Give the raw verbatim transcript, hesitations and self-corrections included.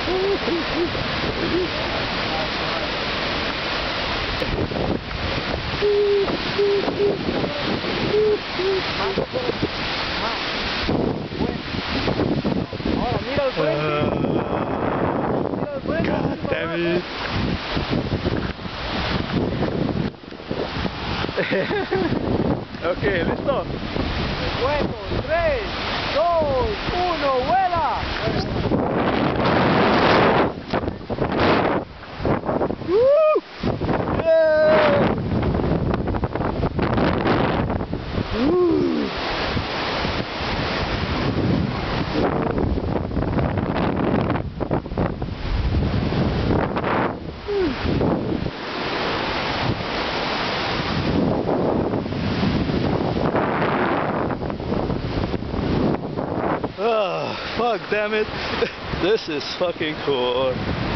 Ahora mira el frente. Uh, Mira el frente. God damn it. Ok, listo. Bueno, tres, dos, uno, vuela. Woo! Yeah! Woo! Oh, fuck, damn it. This is fucking cool.